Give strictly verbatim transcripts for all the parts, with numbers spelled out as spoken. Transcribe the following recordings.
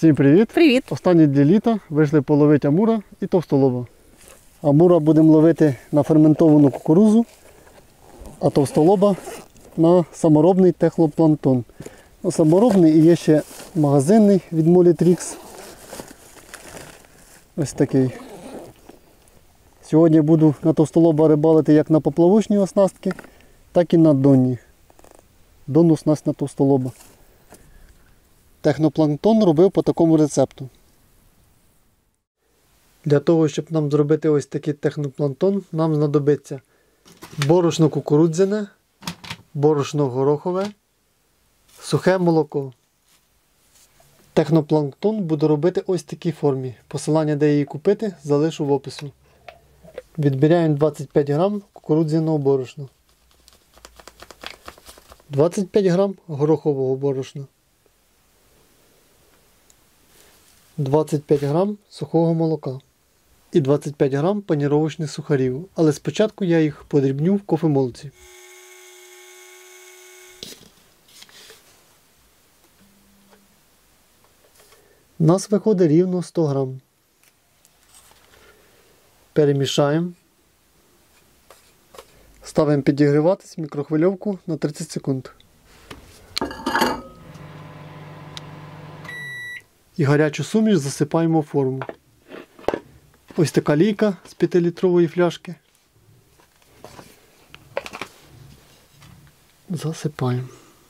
Всім привіт! Привіт! Останні дві літа вийшли половити амура і товстолоба. Амура будемо ловити на ферментовану кукурудзу, а товстолоба на саморобний технопланктон. Ну, саморобний і є ще магазинний від Molitrix. Ось такий. Сьогодні буду на товстолоба рибалити як на поплавочні оснастки, так і на донні. Донну снасть на товстолоба. Технопланктон робив по такому рецепту. Для того, щоб нам зробити ось такий технопланктон, нам знадобиться борошно кукурудзяне, борошно горохове, сухе молоко. Технопланктон буду робити ось в такій формі. Посилання, де її купити, залишу в опису. Відбираємо двадцять п'ять грам кукурудзяного борошна, двадцять п'ять грам горохового борошна, двадцять п'ять грам сухого молока і двадцять п'ять грам паніровочних сухарів. Але спочатку я їх подрібню в кофемолці. У нас виходить рівно сто грам. Перемішаємо. Ставимо підігріватись в мікрохвильовку на тридцять секунд. І гарячу суміш засипаємо в форму. Ось така лійка з п'ятилітрової фляшки. Засипаємо.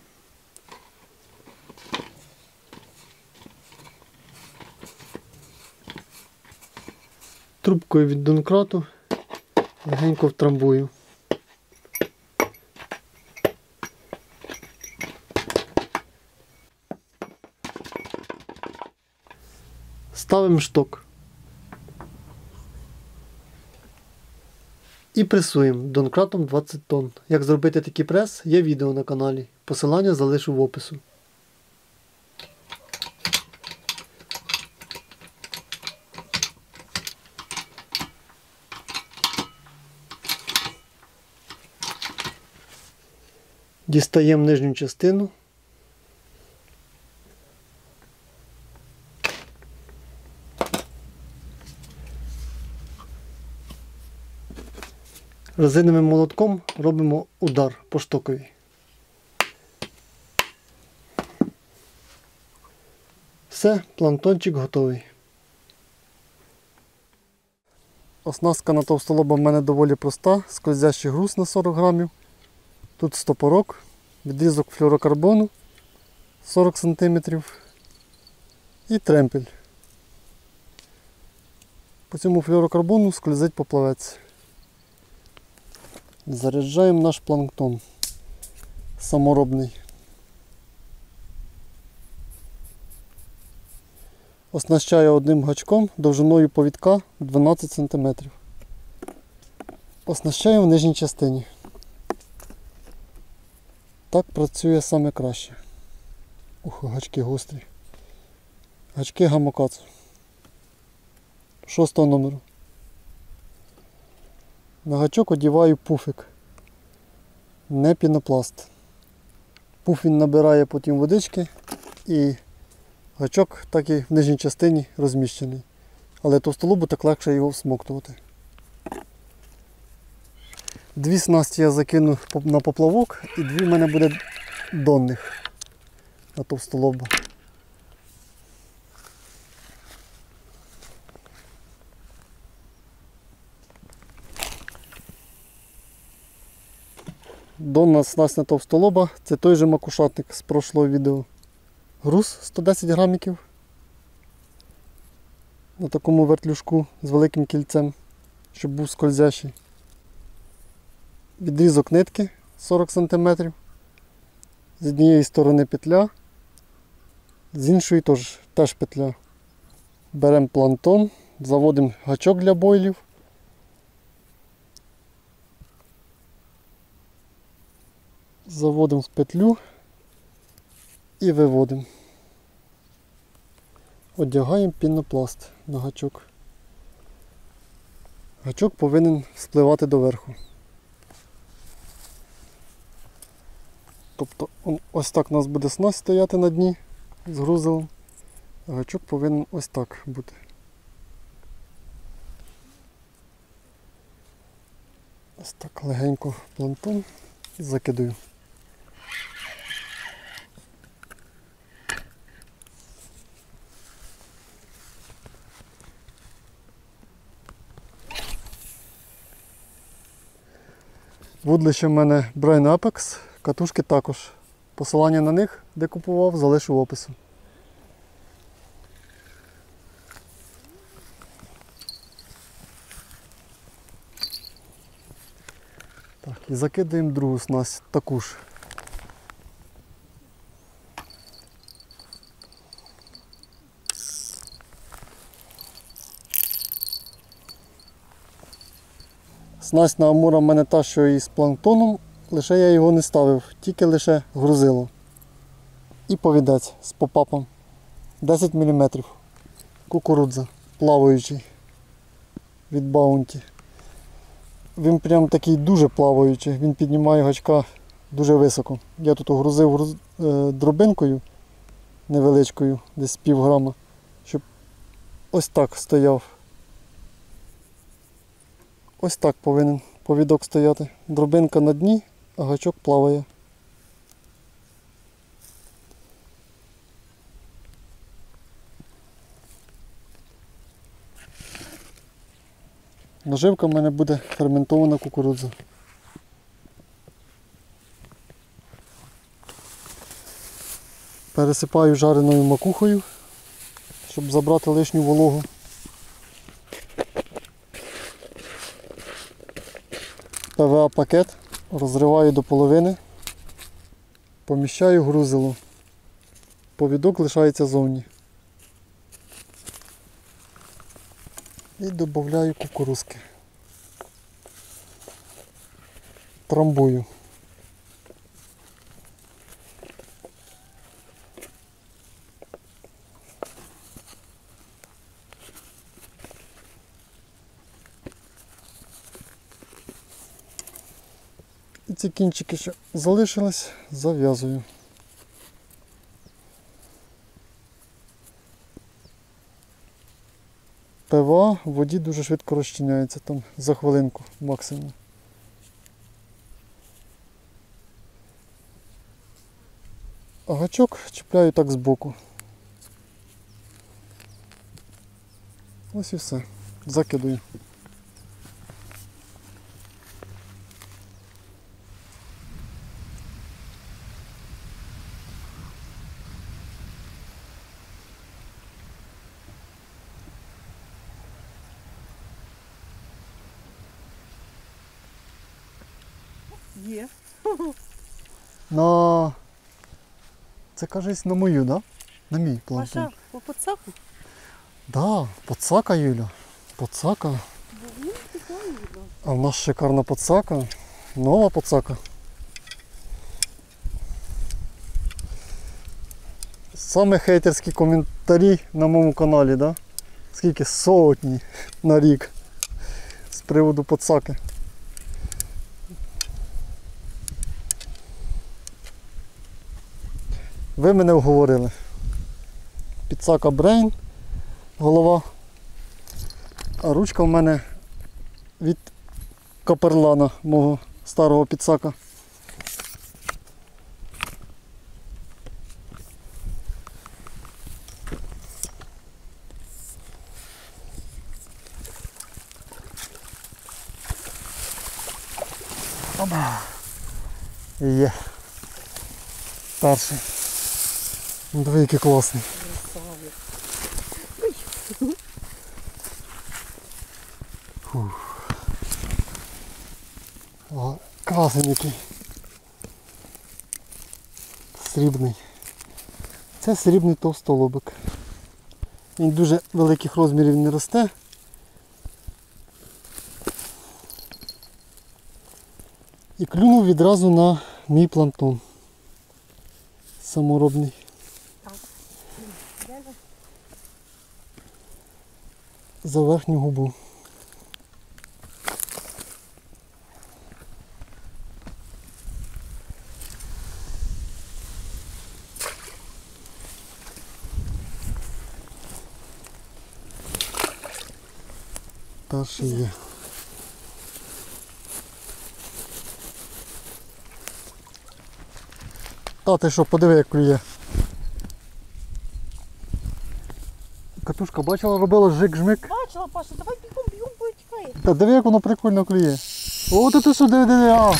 Трубкою від донкрату легенько втрамбую. Ставимо шток. І пресуємо донкратом двадцять тонн. Як зробити такий прес, є відео на каналі. Посилання залишу в опису. Дістаємо нижню частину. Резиновим молотком робимо удар по штокові. Все, планктончик готовий. Оснастка на товстолоба в мене доволі проста. Скользящий груз на сорок грамів. Тут стопорок, відрізок флюорокарбону сорок сантиметрів і тремпель. По цьому флюорокарбону скользить поплавець. Заряджаємо наш планктон саморобний. Оснащаю одним гачком довжиною повідка дванадцять сантиметрів. Оснащаю в нижній частині. Так працює саме краще. Ух, гачки гострі. Гачки Гамокацу. Шостого номеру. На гачок одіваю пуфик. Не пінопласт. Пуф він набирає потім водички і гачок так і в нижній частині розміщений. Але товстолобу так легше його всмоктувати. Дві снасті я закину на поплавок і дві в мене буде донних на товстолоба. Донна снасть на товстолоба – це той же макушатник з прошлого відео. Груз сто десять грамів на такому вертлюжку з великим кільцем, щоб був скользящий. Відрізок нитки сорок сантиметрів. З однієї сторони петля, з іншої теж, теж петля. Беремо планктон, заводимо гачок для бойлів. Заводимо в петлю і виводимо. Одягаємо пінопласт на гачок. Гачок повинен спливати доверху. Тобто ось так у нас буде снасть стояти на дні з грузилом. Гачок повинен ось так бути. Ось так легенько планктон і закидаю. Вудлище в мене Brain Apex, катушки також. Посилання на них, де купував, залишу в описі. Так, і закидаємо другу снасть, таку ж. Снасть на амура в мене та, що і з планктоном, лише я його не ставив, тільки лише грузило. І повідець з попапом. десять міліметрів. Кукурудза, плаваючий від Баунті. Він прям такий дуже плаваючий, він піднімає гачка дуже високо. Я тут огрузив груз... е, дробинкою невеличкою, десь пів грама, щоб ось так стояв. Ось так повинен повідок стояти. Дробинка на дні, а гачок плаває. Наживка в мене буде ферментована кукурудза. Пересипаю жареною макухою, щоб забрати лишню вологу. пе ве а пакет розриваю до половини, поміщаю грузило. Повідок лишається зовні. І додаю кукурузки. Трамбую. І ці кінчики, що залишились, зав'язую. пе ве а в воді дуже швидко розчиняється, там за хвилинку максимум. А гачок чіпляю так збоку. Ось і все. Закидую. Є. На... Це, кажись, на мою, да? На мій планктон. Паша, по подсаку? Да, подсака, Юля. Подсака. А в нас шикарна подсака. Нова подсака. Саме хейтерські коментарі на моєму каналі, да? Скільки? Сотні на рік з приводу подсаки. Ви мене вговорили. Підсака Brain, голова, а ручка в мене від Каперлана, мого старого підсака. Оба. Є. Перший. Диви, який класний. Фух. О, красень який. Срібний. Це срібний товстолобик. Він дуже великих розмірів не росте. І клюнув відразу на мій планктон. Саморобний. За верхню губу. Перший є. Та ти що, подиви, як клює. Катушка бачила, робила жик-жмик. Бачила, Паша, давай бігом, бігом, бо тікає. Та диви, як воно прикольно клює. О, ти ти що, диви, диви, а.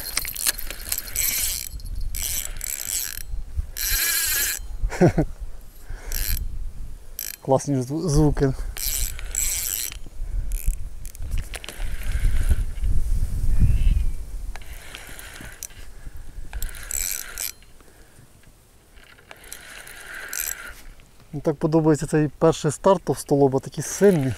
Класні зву- звуки. Мені так подобається цей перший старт товстолоба, такий сильний.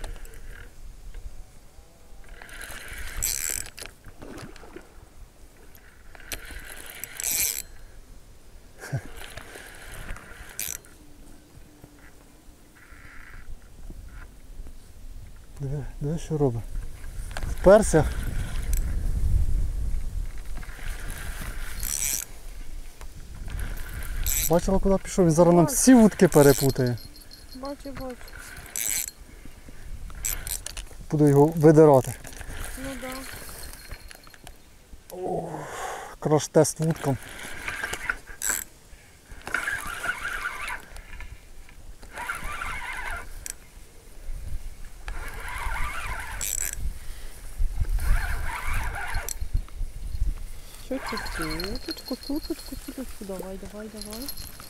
Диви, диви, що робить. Вперся. Бачила, куди пішов? Він зараз нам всі вудки перепутає. Бачу, бачу. Буду його видирати. Ну да. Краш-тест вудкам. Що це? Туточку, туточку, туточку. Давай, давай, давай.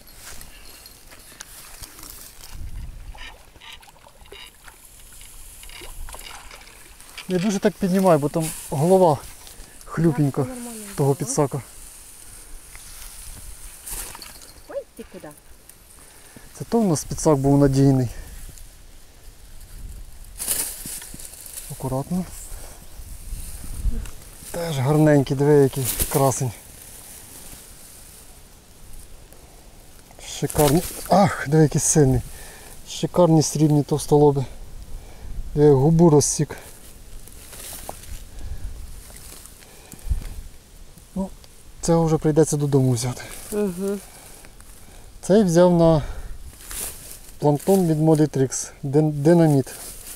Не дуже так піднімай, бо там голова хлюпенька Так, нормально. того Ага. підсака. Ой, ти куди? Це то в нас підсак був надійний. Акуратно. Теж гарненький, диви, який красень. Шикарні. Ах, диви, який сильний. Шикарні срібні товстолоби. Диви, губу розсік. Ну, це вже прийдеться додому взяти. Угу. Цей взяв на планктон від Moditrix. Дин- Динаміт.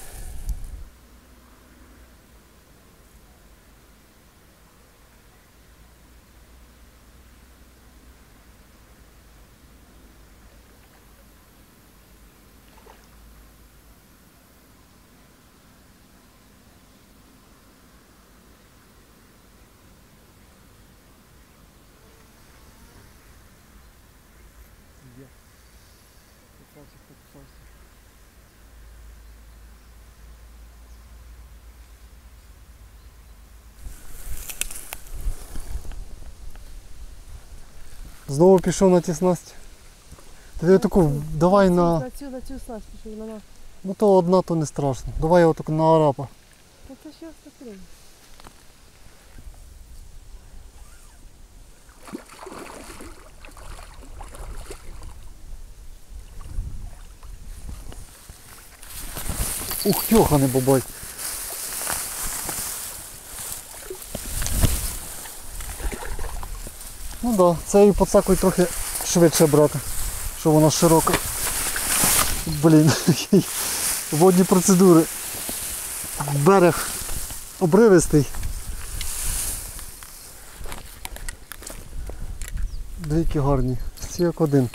Знову пішов на ті снасті. Ти таку, давай на... На цю, на цю снасть, що вона на... Ну то одна, то не страшно. Давай я отак на арапа. Ну це ще посередині. Ух, йоханий бабай. Ну так, да, цією подсакою трохи швидше брати, що вона широка. Блін, водні процедури. Берег обривистий. Двійки гарні, всі як один.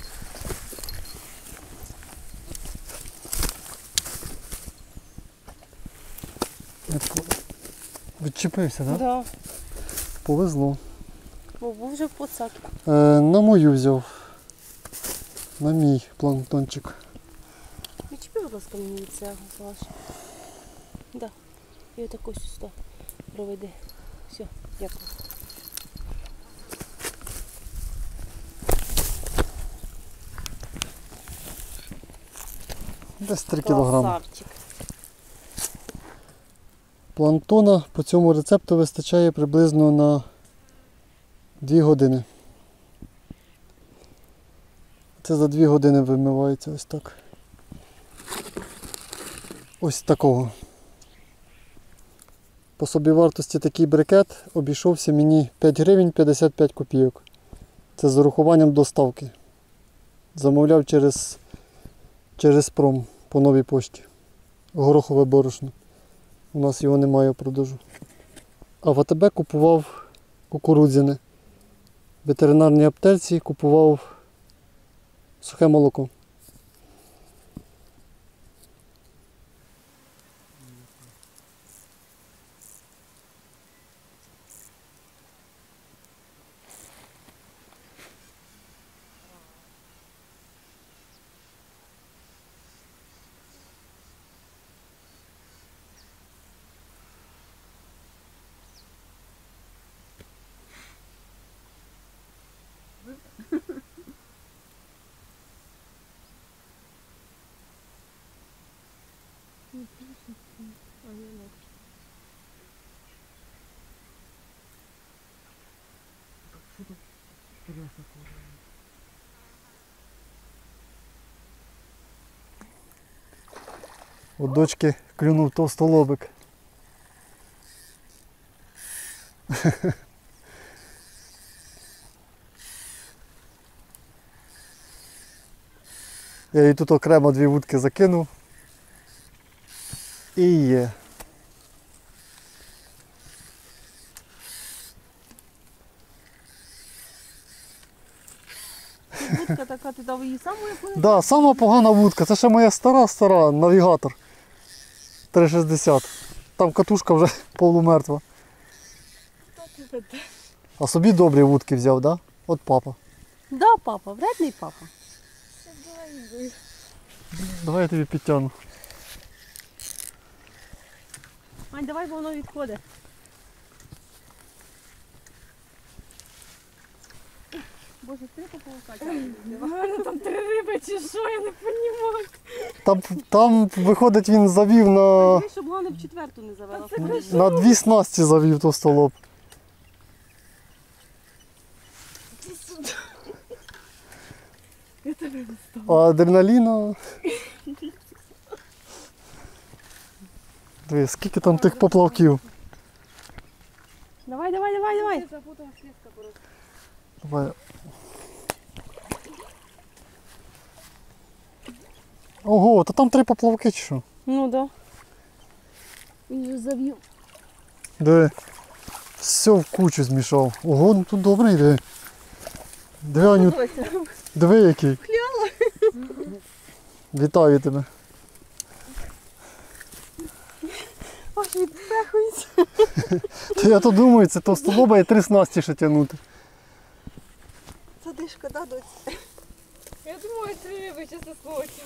Відчепився, так? Да? Да. Повезло. Бо був вже в подсакі. Е, на мою взяв. На мій планктончик. Відчепи, будь ласка, мені від цього, Паш. Да. І отаку сюди проведи. Все, дякую. Десь три кілограми. Красавчик. Планктона по цьому рецепту вистачає приблизно на дві години. Це за дві години вимивається ось так. Ось такого. По собівартості такий брикет обійшовся мені п'ять гривень п'ятдесят п'ять копійок. Це з урахуванням доставки. Замовляв через, через пром по новій пошті. Горохове борошно. У нас його немає в продажу. А в АТБ купував кукурудзяне. В ветеринарній аптеці купував сухе молоко. У дочки клюнув товстолобик. Я їй тут окремо дві вудки закинув. І є. Вудка така, ти дав її саму яку? Так, да, сама погана вудка. Це ще моя стара-стара навігатор. три шістдесят. Там катушка вже полумертва. А собі добрі вудки взяв, так? Да? От папа. Да, папа, вредний папа. Давай я тобі підтягну. Ань, давай, бо воно відходить. Боже, ти пополукати. Там три риби чи що, я не розумію. Там, там виходить, він завів на, Дивись, щоб Лана в четверту не завела. на дві снасті завів товстолоб. Я тебе не стала. А адреналіна. Диви, скільки там тих поплавків. Давай, давай, давай, давай. Запутала слізка просто. Давай. Ого, то там три поплавки чи що? Ну да. Він же завів. Диви. Все в кучу змішав. Ого, ну тут добре йде. Диви, Аню, диви який. Вітаю тебе. Аж відпехується. Та я то думаю, це товстолоба і три снасті ще тягнути. Це ти шкода, доць. Я думаю, три риби чисто схочу.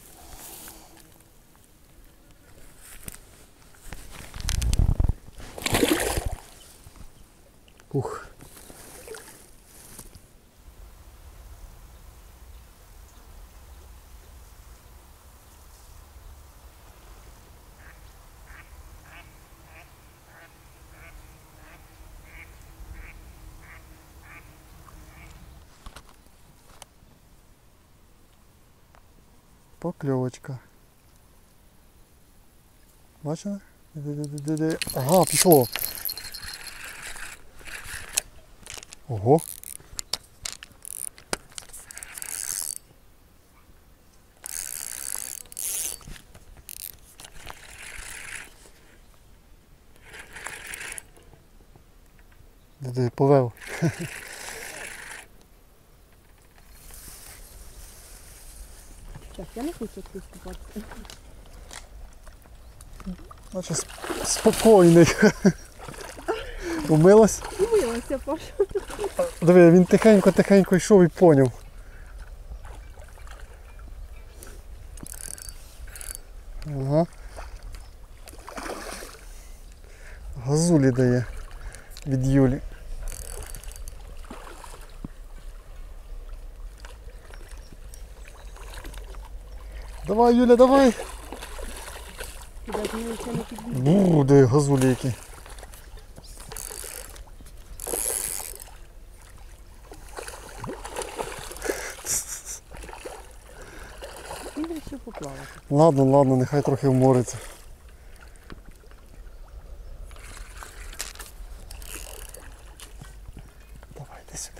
Ух. Покльовочка. Бачили? Ди-ди-ди-ди-ди. Ага, пішло. Ого. Ди-ди, повев. Щас, я не хочу тут купатися. Наче сп- спокійний. Умилась? Умилася, Паша. Диви, він тихенько-тихенько йшов і поняв. Ага. Газулі дає від Юлі. Давай, Юля, давай. Куди ж мені це не підбіг? Буде газулі які. Він вирішив поплавати. Ладно, ладно, нехай трохи вмориться. Давай, йди сюди.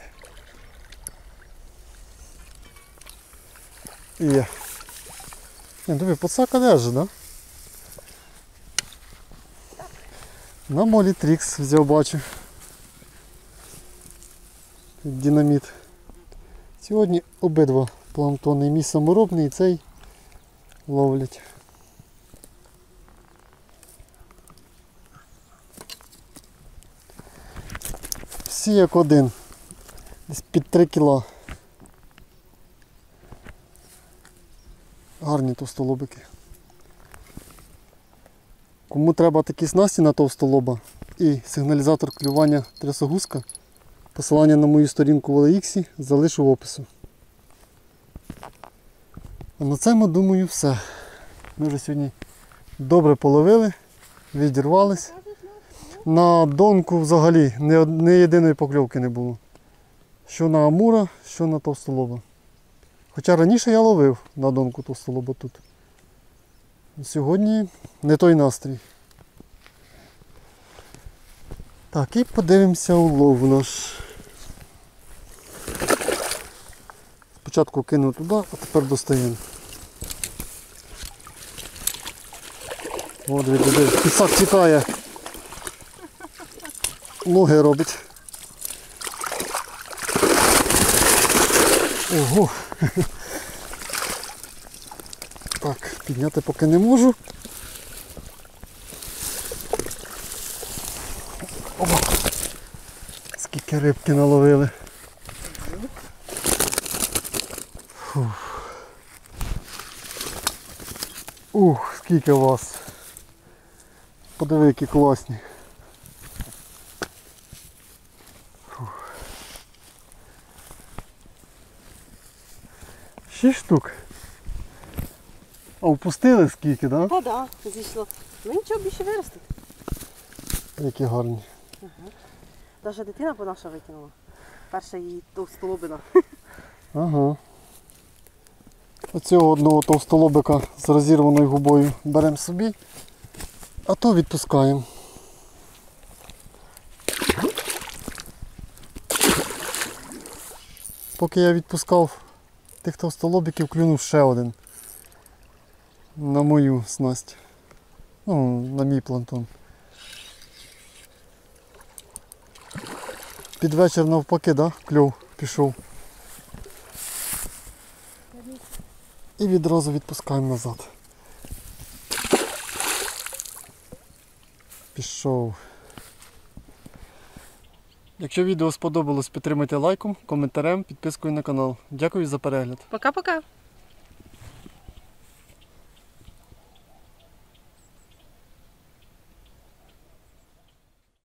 Є. Не, диви, подсака держи, да? На молі Трікс взяв, бачу. Динаміт. Сьогодні обидва планктони, і мій саморобний, і цей ловлять. Всі як один. Десь під три кіла. Гарні товстолобики. Кому треба такі снасті на товстолоба і сигналізатор клювання трясогузка, посилання на мою сторінку в Олексі залишу в опису. А на цьому, думаю, все. Ми вже сьогодні добре половили, відірвались. На донку взагалі ні, од- ні єдиної покльовки не було. Що на амура, що на товстолоба. Хоча раніше я ловив на донку товстолоба тут. Сьогодні не той настрій. Так, і подивимося улов наш. Спочатку кинув туди, а тепер достаємо. О, диви, диви, пісак тікає. Ноги робить. Ого! Так, підняти поки не можу. Оба! Скільки рибки наловили. Фух. Ух, скільки вас. Подиви, які класні. Фух. Шість штук. А впустили скільки, так? Та да, зійшло. Ну нічого більше виростить. Які гарні. Навіть дитина по наша викинула. Перша її товстолобина. Ага. Оцього одного товстолобика з розірваною губою беремо собі, а то відпускаємо. Поки я відпускав тих товстолобиків, клюнув ще один. На мою снасть. Ну, на мій планктон. Під вечір навпаки, да? Кльов пішов. І відразу відпускаємо назад. Пішов. Якщо відео сподобалось, підтримайте лайком, коментарем, підпискою на канал. Дякую за перегляд. Пока-пока.